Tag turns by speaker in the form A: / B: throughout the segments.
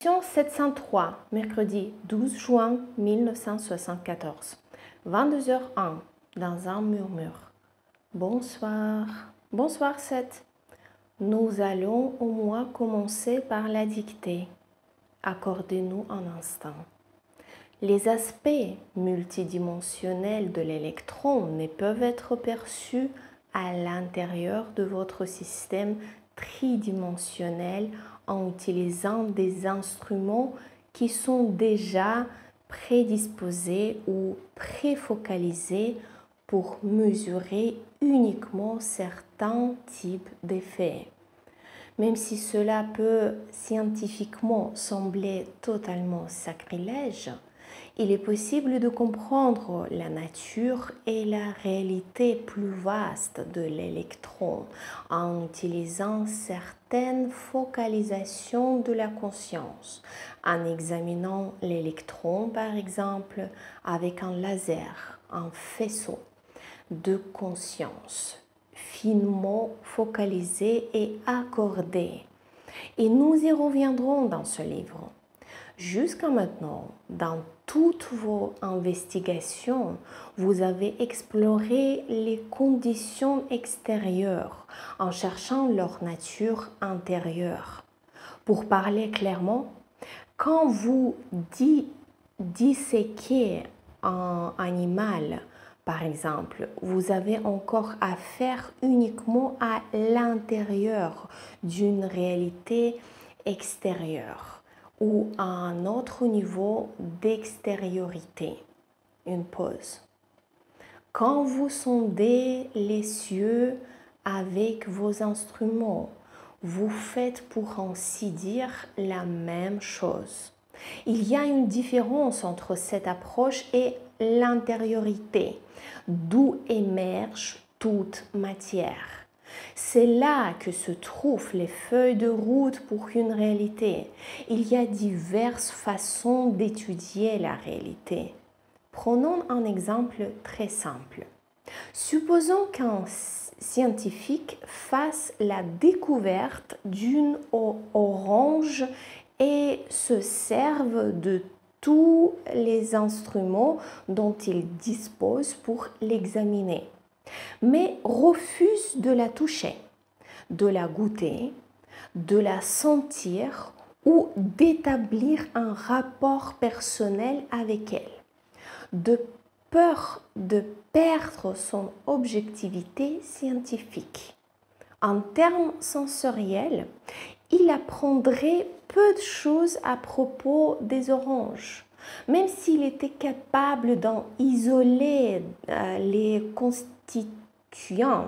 A: Question 703, mercredi 12 juin 1974, 22h01, dans un murmure. Bonsoir. Bonsoir Seth. Nous allons au moins commencer par la dictée. Accordez-nous un instant. Les aspects multidimensionnels de l'électron ne peuvent être perçus à l'intérieur de votre système tridimensionnel en utilisant des instruments qui sont déjà prédisposés ou préfocalisés pour mesurer uniquement certains types d'effets. Même si cela peut scientifiquement sembler totalement sacrilège, il est possible de comprendre la nature et la réalité plus vaste de l'électron en utilisant certaines focalisations de la conscience, en examinant l'électron par exemple avec un laser, un faisceau de conscience finement focalisé et accordé. Et nous y reviendrons dans ce livre. Jusqu'à maintenant, dans toutes vos investigations, vous avez exploré les conditions extérieures en cherchant leur nature intérieure. Pour parler clairement, quand vous disséquez un animal, par exemple, vous avez encore affaire uniquement à l'intérieur d'une réalité extérieure ou à un autre niveau d'extériorité. Une pause. Quand vous sondez les cieux avec vos instruments, vous faites pour ainsi dire la même chose. Il y a une différence entre cette approche et l'intériorité, d'où émerge toute matière. C'est là que se trouvent les feuilles de route pour une réalité. Il y a diverses façons d'étudier la réalité. Prenons un exemple très simple. Supposons qu'un scientifique fasse la découverte d'une orange et se serve de tous les instruments dont il dispose pour l'examiner, mais refuse de la toucher, de la goûter, de la sentir ou d'établir un rapport personnel avec elle, de peur de perdre son objectivité scientifique. En termes sensoriels, il apprendrait peu de choses à propos des oranges, même s'il était capable d'en isoler les constituants,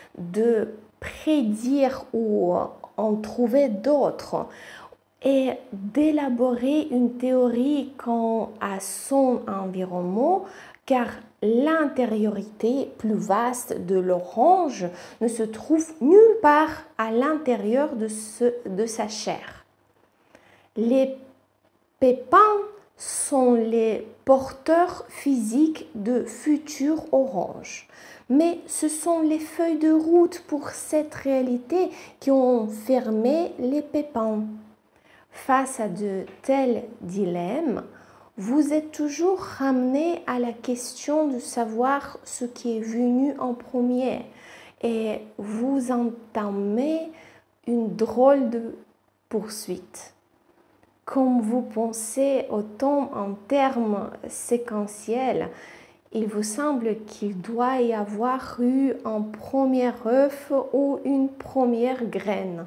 A: de prédire ou en trouver d'autres et d'élaborer une théorie quant à son environnement, car l'intériorité plus vaste de l'orange ne se trouve nulle part à l'intérieur de sa chair. Les pépins sont les porteurs physiques de futures oranges, mais ce sont les feuilles de route pour cette réalité qui ont fermé les pépins. Face à de tels dilemmes, vous êtes toujours ramené à la question de savoir ce qui est venu en premier et vous entamez une drôle de poursuite. Comme vous pensez au temps en termes séquentiels, il vous semble qu'il doit y avoir eu un premier œuf ou une première graine.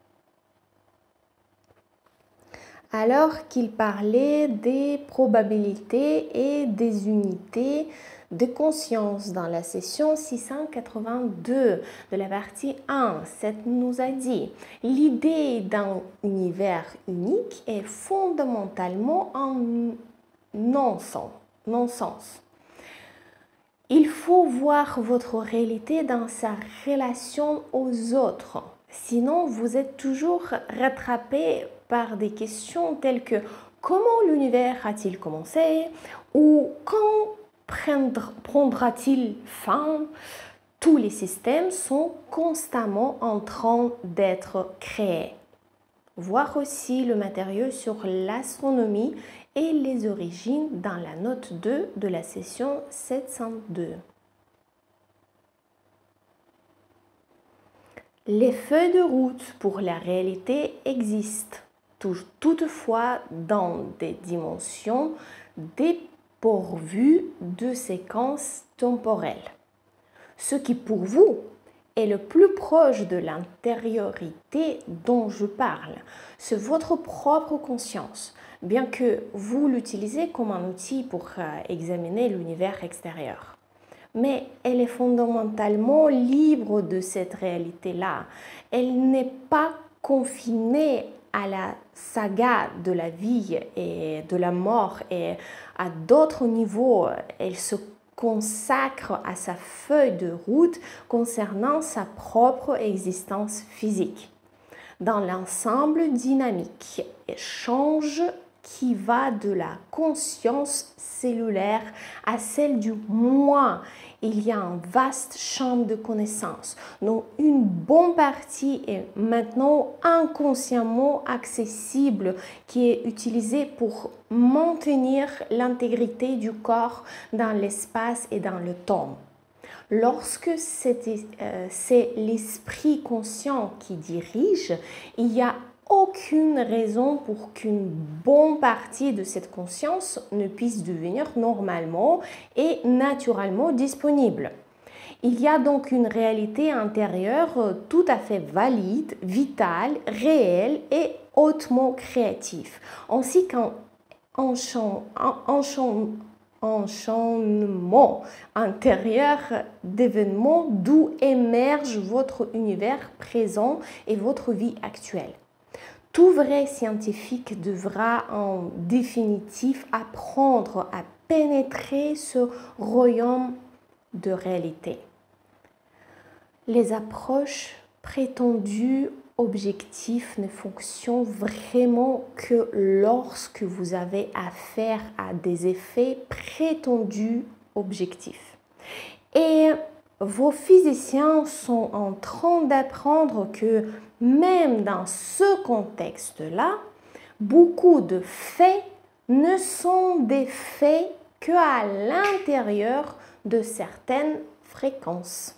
A: Alors qu'il parlait des probabilités et des unités de conscience dans la session 682 de la partie 1, Seth nous a dit « L'idée d'un univers unique est fondamentalement un non-sens. Il faut voir votre réalité dans sa relation aux autres. Sinon, vous êtes toujours rattrapé par des questions telles que comment l'univers a-t-il commencé ou quand prendra-t-il fin? Tous les systèmes sont constamment en train d'être créés. Voir aussi le matériau sur l'astronomie et les origines dans la note 2 de la session 702. Les feuilles de route pour la réalité existent, toutefois dans des dimensions dépourvues de séquences temporelles. Ce qui pour vous est le plus proche de l'intériorité dont je parle, c'est votre propre conscience, bien que vous l'utilisez comme un outil pour examiner l'univers extérieur. Mais elle est fondamentalement libre de cette réalité-là. Elle n'est pas confinée à la saga de la vie et de la mort et à d'autres niveaux. Elle se consacre à sa feuille de route concernant sa propre existence physique. Dans l'ensemble dynamique, échange qui va de la conscience cellulaire à celle du moi. Il y a un vaste champ de connaissances dont une bonne partie est maintenant inconsciemment accessible, qui est utilisée pour maintenir l'intégrité du corps dans l'espace et dans le temps. Lorsque c'est l'esprit conscient qui dirige, il y a aucune raison pour qu'une bonne partie de cette conscience ne puisse devenir normalement et naturellement disponible. Il y a donc une réalité intérieure tout à fait valide, vitale, réelle et hautement créative, ainsi qu'un enchaînement intérieur d'événements d'où émerge votre univers présent et votre vie actuelle. Tout vrai scientifique devra en définitive apprendre à pénétrer ce royaume de réalité. Les approches prétendues objectifs ne fonctionnent vraiment que lorsque vous avez affaire à des effets prétendus objectifs. Et vos physiciens sont en train d'apprendre que même dans ce contexte-là, beaucoup de faits ne sont des faits qu'à l'intérieur de certaines fréquences.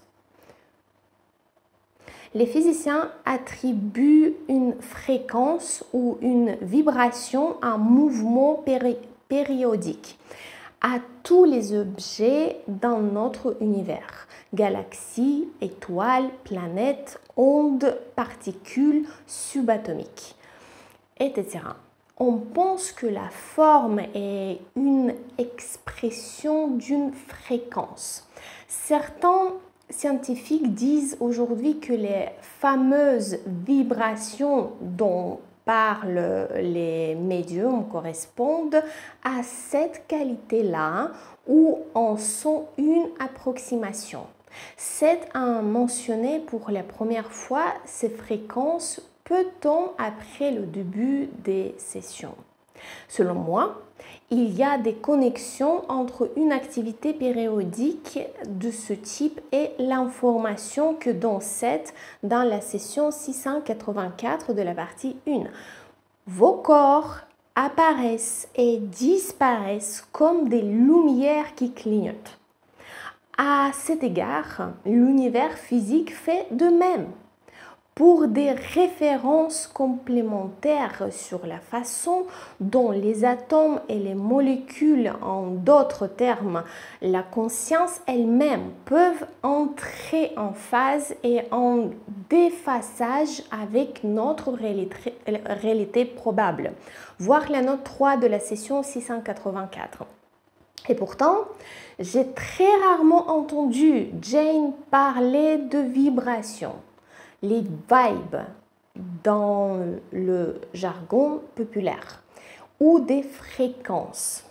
A: Les physiciens attribuent une fréquence ou une vibration à un mouvement périodique à tous les objets dans notre univers. Galaxies, étoiles, planètes, ondes, particules subatomiques, etc. On pense que la forme est une expression d'une fréquence. Certains scientifiques disent aujourd'hui que les fameuses vibrations dont parlent les médiums correspondent à cette qualité-là ou en sont une approximation. C'est à mentionner pour la première fois ces fréquences peu de temps après le début des sessions. Selon moi, il y a des connexions entre une activité périodique de ce type et l'information que donne Seth dans la session 684 de la partie 1. Vos corps apparaissent et disparaissent comme des lumières qui clignotent. À cet égard, l'univers physique fait de même. Pour des références complémentaires sur la façon dont les atomes et les molécules, en d'autres termes, la conscience elle-même, peuvent entrer en phase et en déphasage avec notre réalité probable. Voir la note 3 de la session 684. Et pourtant, j'ai très rarement entendu Jane parler de vibration. Les vibes dans le jargon populaire ou des fréquences.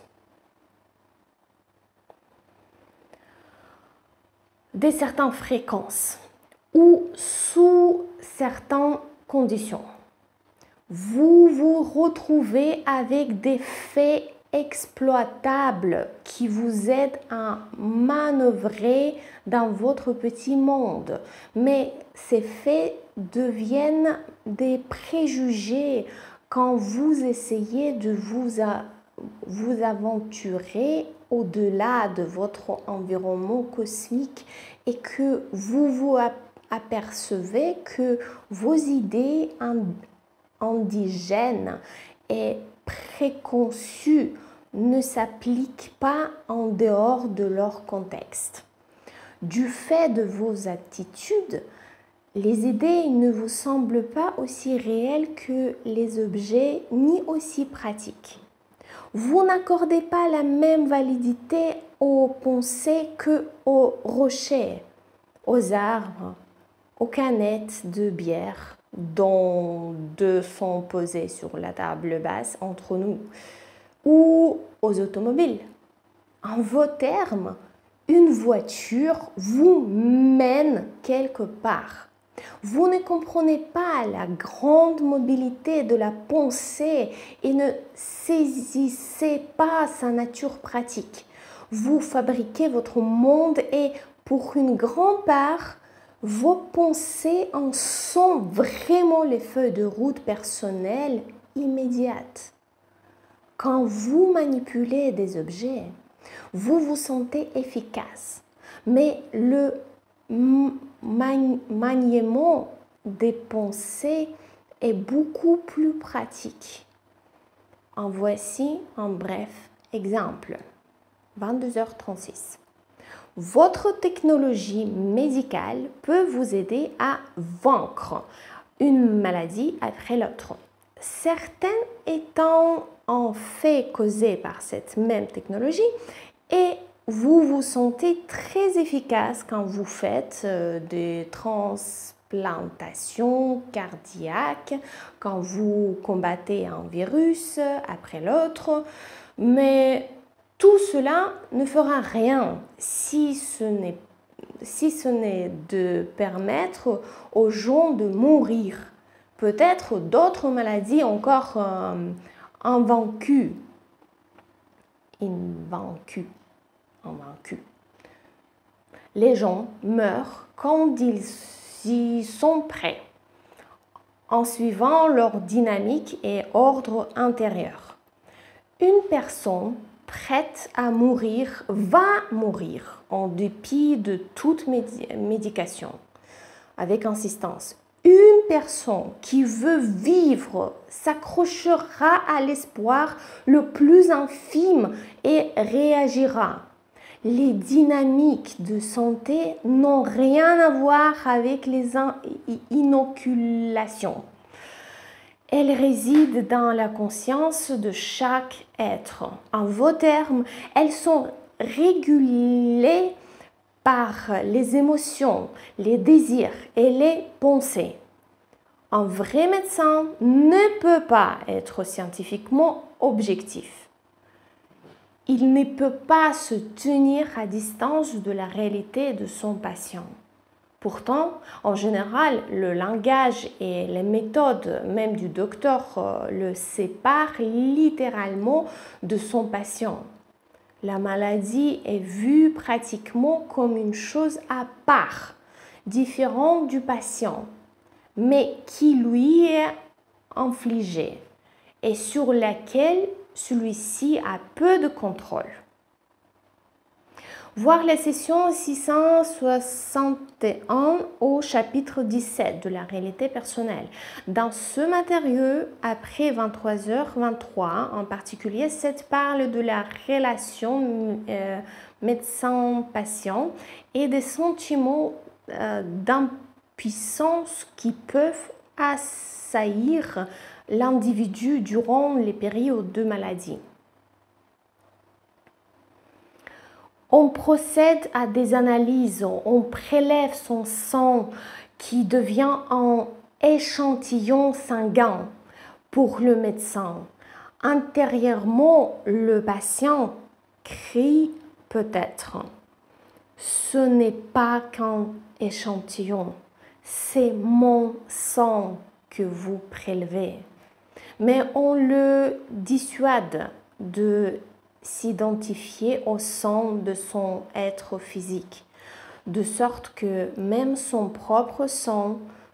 A: De certaines fréquences ou sous certaines conditions. Vous vous retrouvez avec des faits exploitables qui vous aident à manœuvrer dans votre petit monde. Mais ces faits deviennent des préjugés quand vous essayez de vous aventurer au-delà de votre environnement cosmique et que vous vous apercevez que vos idées indigènes et préconçues ne s'appliquent pas en dehors de leur contexte. Du fait de vos attitudes, les idées ne vous semblent pas aussi réelles que les objets ni aussi pratiques. Vous n'accordez pas la même validité aux pensées qu'aux rochers, aux arbres, aux canettes de bière dont deux sont posées sur la table basse entre nous, ou aux automobiles. En vos termes, une voiture vous mène quelque part. Vous ne comprenez pas la grande mobilité de la pensée et ne saisissez pas sa nature pratique. Vous fabriquez votre monde et pour une grande part, vos pensées en sont vraiment les feuilles de route personnelles immédiates. Quand vous manipulez des objets, vous vous sentez efficace, mais le maniement des pensées est beaucoup plus pratique. En voici un bref exemple. 22h36. Votre technologie médicale peut vous aider à vaincre une maladie après l'autre. Certaines étant en fait causées par cette même technologie et vous vous sentez très efficace quand vous faites des transplantations cardiaques, quand vous combattez un virus après l'autre, mais tout cela ne fera rien si ce n'est de permettre aux gens de mourir. Peut-être d'autres maladies encore invaincues. Les gens meurent quand ils y sont prêts, en suivant leur dynamique et ordre intérieur. Une personne prête à mourir va mourir en dépit de toute médication, avec insistance. Une personne qui veut vivre s'accrochera à l'espoir le plus infime et réagira. Les dynamiques de santé n'ont rien à voir avec les inoculations. Elles résident dans la conscience de chaque être. En vos termes, elles sont régulées par les émotions, les désirs et les pensées. Un vrai médecin ne peut pas être scientifiquement objectif. Il ne peut pas se tenir à distance de la réalité de son patient. Pourtant, en général, le langage et les méthodes même du docteur le séparent littéralement de son patient. La maladie est vue pratiquement comme une chose à part, différente du patient, mais qui lui est infligée et sur laquelle celui-ci a peu de contrôle. Voir la session 661 au chapitre 17 de la réalité personnelle. Dans ce matériau, après 23h23, en particulier, cette parle de la relation médecin-patient et des sentiments d'impuissance qui peuvent assaillir l'individu durant les périodes de maladie. On procède à des analyses, on prélève son sang qui devient un échantillon sanguin pour le médecin. Intérieurement, le patient crie peut-être. Ce n'est pas qu'un échantillon, c'est mon sang que vous prélevez. Mais on le dissuade de s'identifier au sang de son être physique, de sorte que même son propre sang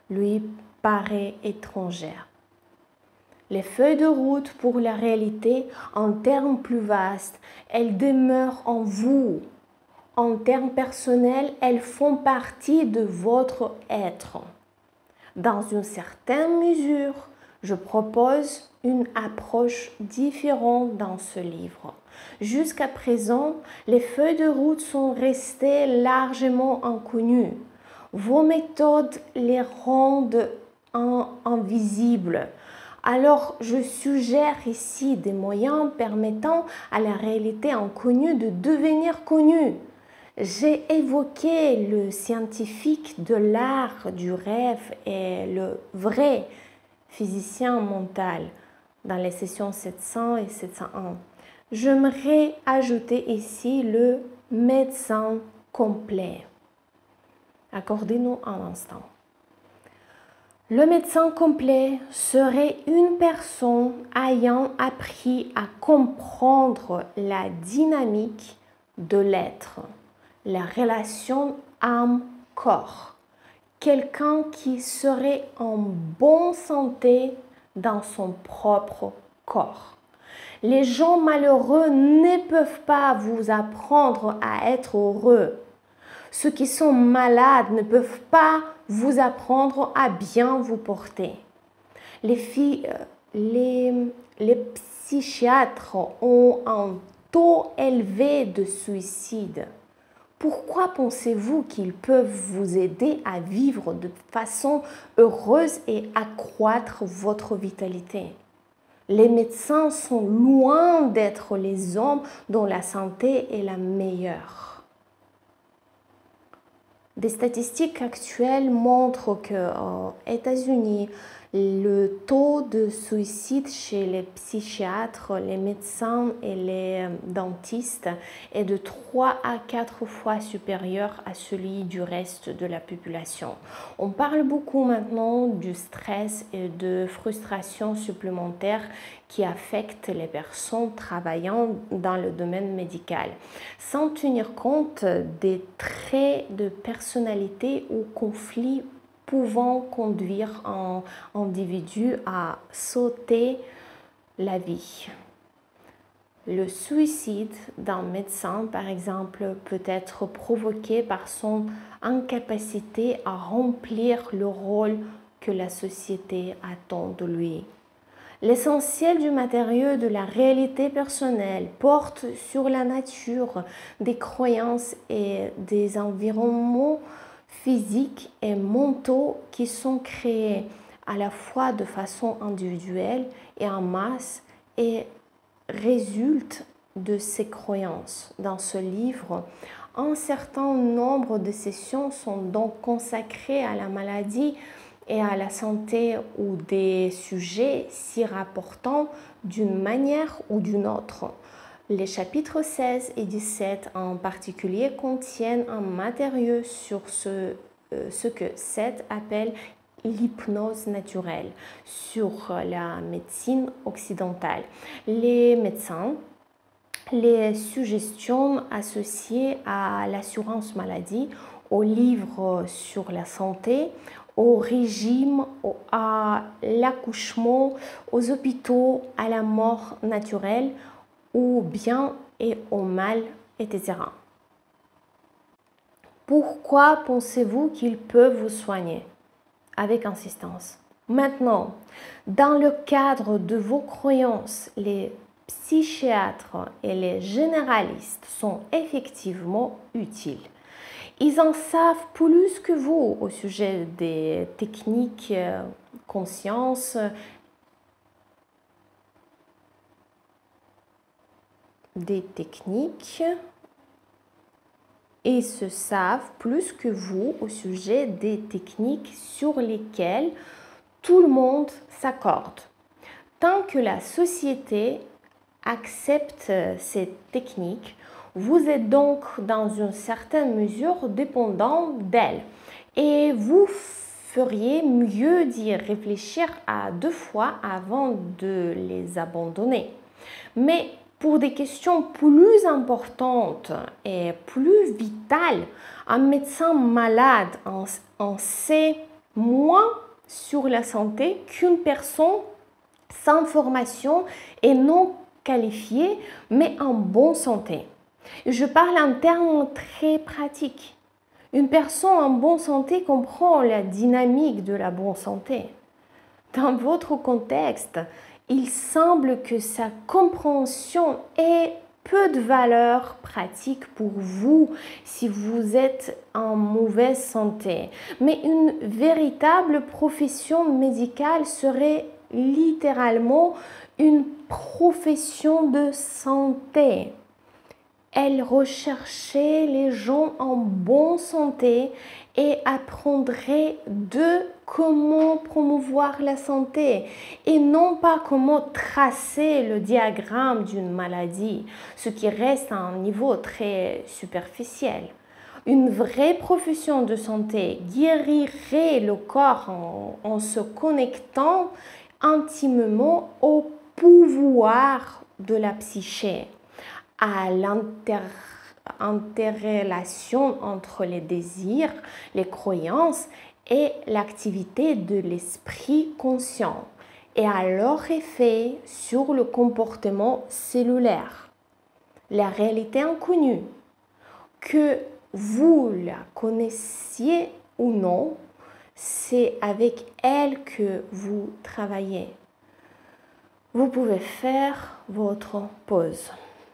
A: lui paraît étrangère. Les feuilles de route pour la réalité, en termes plus vastes, elles demeurent en vous. En termes personnels, elles font partie de votre être. Dans une certaine mesure, je propose une approche différente dans ce livre. Jusqu'à présent, les feuilles de route sont restées largement inconnues. Vos méthodes les rendent invisibles. Alors, je suggère ici des moyens permettant à la réalité inconnue de devenir connue. J'ai évoqué le scientifique de l'art du rêve et le vrai physicien mental dans les sessions 700 et 701. J'aimerais ajouter ici le médecin complet. Accordez-nous un instant. Le médecin complet serait une personne ayant appris à comprendre la dynamique de l'être, la relation âme-corps. Quelqu'un qui serait en bonne santé dans son propre corps. Les gens malheureux ne peuvent pas vous apprendre à être heureux. Ceux qui sont malades ne peuvent pas vous apprendre à bien vous porter. Les psychiatres ont un taux élevé de suicide. Pourquoi pensez-vous qu'ils peuvent vous aider à vivre de façon heureuse et accroître votre vitalité? Les médecins sont loin d'être les hommes dont la santé est la meilleure. Des statistiques actuelles montrent qu'aux États-Unis, le taux de suicide chez les psychiatres, les médecins et les dentistes est de 3 à 4 fois supérieur à celui du reste de la population. On parle beaucoup maintenant du stress et de frustration supplémentaire qui affectent les personnes travaillant dans le domaine médical, sans tenir compte des traits de personnalité ou conflits pouvant conduire un individu à sauter la vie. Le suicide d'un médecin, par exemple, peut être provoqué par son incapacité à remplir le rôle que la société attend de lui. L'essentiel du matériau de la réalité personnelle porte sur la nature des croyances et des environnements physiques et mentaux qui sont créés à la fois de façon individuelle et en masse et résultent de ces croyances. Dans ce livre, un certain nombre de sessions sont donc consacrées à la maladie et à la santé ou des sujets s'y rapportant d'une manière ou d'une autre. Les chapitres 16 et 17 en particulier contiennent un matériau sur ce que Seth appelle l'hypnose naturelle, sur la médecine occidentale. Les médecins, les suggestions associées à l'assurance maladie, aux livres sur la santé, au régime, à l'accouchement, aux hôpitaux, à la mort naturelle, au bien et au mal, etc. Pourquoi pensez-vous qu'ils peuvent vous soigner? Avec insistance. Maintenant, dans le cadre de vos croyances, les psychiatres et les généralistes sont effectivement utiles. Ils en savent plus que vous au sujet des techniques conscience, et se savent plus que vous au sujet des techniques sur lesquelles tout le monde s'accorde. Tant que la société accepte ces techniques, vous êtes donc dans une certaine mesure dépendant d'elles et vous feriez mieux d'y réfléchir à 2 fois avant de les abandonner. Mais pour des questions plus importantes et plus vitales, un médecin malade en sait moins sur la santé qu'une personne sans formation et non qualifiée, mais en bonne santé. Je parle en termes très pratiques. Une personne en bonne santé comprend la dynamique de la bonne santé. Dans votre contexte, il semble que sa compréhension ait peu de valeur pratique pour vous si vous êtes en mauvaise santé. Mais une véritable profession médicale serait littéralement une profession de santé. Elle recherchait les gens en bonne santé et apprendrait de comment promouvoir la santé et non pas comment tracer le diagramme d'une maladie, ce qui reste à un niveau très superficiel. Une vraie profession de santé guérirait le corps en se connectant intimement au pouvoir de la psyché, à l'interrelation entre les désirs, les croyances et l'activité de l'esprit conscient et à leur effet sur le comportement cellulaire. La réalité inconnue, que vous la connaissiez ou non, c'est avec elle que vous travaillez. Vous pouvez faire votre pause.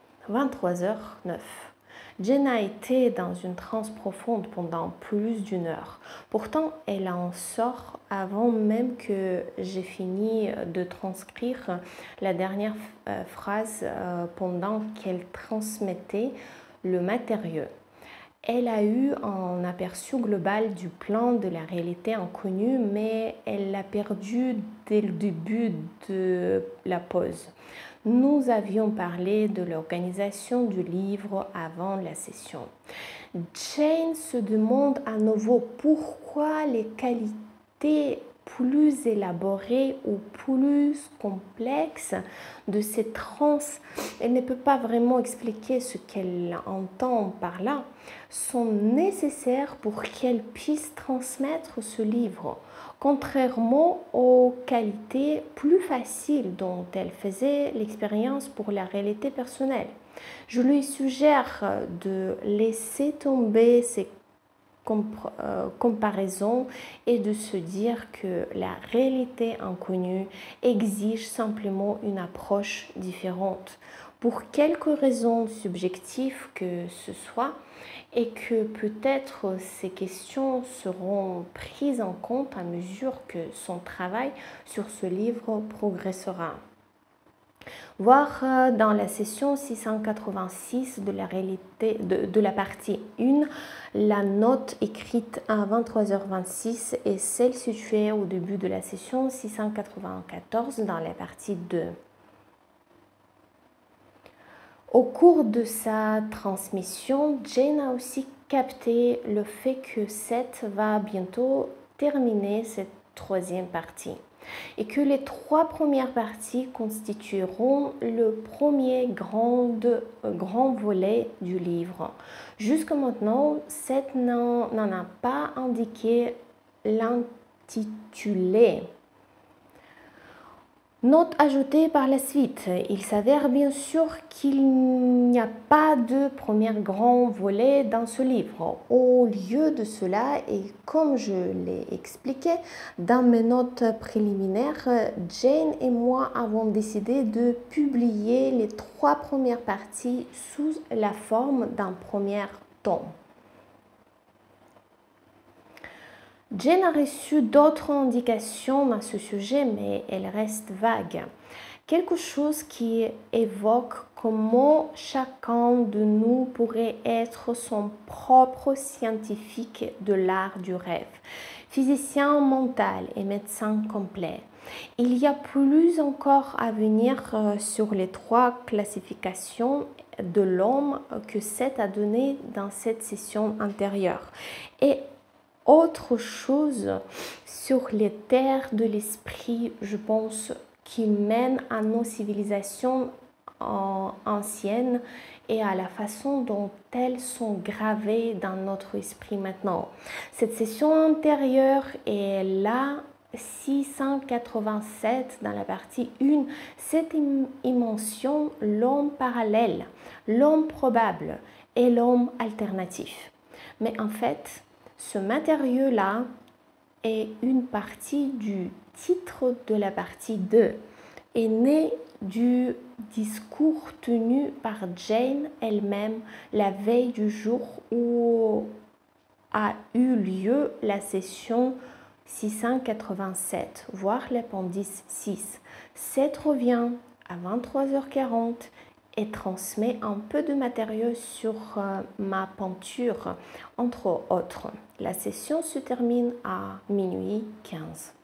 A: 23h09. Jen a été dans une transe profonde pendant plus d'une heure. Pourtant, elle en sort avant même que j'ai fini de transcrire la dernière phrase pendant qu'elle transmettait le matériau. Elle a eu un aperçu global du plan de la réalité inconnue, mais elle l'a perdu dès le début de la pause. Nous avions parlé de l'organisation du livre avant la session. Jane se demande à nouveau pourquoi les qualités plus élaborées ou plus complexes de cette transe, elle ne peut pas vraiment expliquer ce qu'elle entend par là, sont nécessaires pour qu'elle puisse transmettre ce livre, contrairement aux qualités plus faciles dont elle faisait l'expérience pour la réalité personnelle. Je lui suggère de laisser tomber ces comparaisons et de se dire que la réalité inconnue exige simplement une approche différente pour quelque raison subjective que ce soit et que peut-être ces questions seront prises en compte à mesure que son travail sur ce livre progressera. Voir dans la session 686 de la réalité de la partie 1 la note écrite à 23h26 et celle située au début de la session 694 dans la partie 2. Au cours de sa transmission, Jane a aussi capté le fait que Seth va bientôt terminer cette troisième partie et que les trois premières parties constitueront le premier grand volet du livre. Jusqu'à maintenant, Seth n'en a pas indiqué l'intitulé. Note ajoutée par la suite, il s'avère bien sûr qu'il n'y a pas de premier grand volet dans ce livre. Au lieu de cela, et comme je l'ai expliqué dans mes notes préliminaires, Jane et moi avons décidé de publier les trois premières parties sous la forme d'un premier tome. Jane a reçu d'autres indications à ce sujet, mais elles restent vagues. Quelque chose qui évoque comment chacun de nous pourrait être son propre scientifique de l'art du rêve, physicien mental et médecin complet. Il y a plus encore à venir sur les trois classifications de l'homme que Seth a donné dans cette session antérieure. Et autre chose sur les terres de l'esprit, je pense, qui mènent à nos civilisations anciennes et à la façon dont elles sont gravées dans notre esprit maintenant. Cette session antérieure est là 687 dans la partie 1, cette y mentionne l'homme parallèle, l'homme probable et l'homme alternatif. Mais en fait, ce matériau-là est une partie du titre de la partie 2 et né du discours tenu par Jane elle-même la veille du jour où a eu lieu la session 687, voire l'appendice 6. Cette revient à 23h40 et transmet un peu de matériau sur ma peinture, entre autres. La session se termine à minuit 15.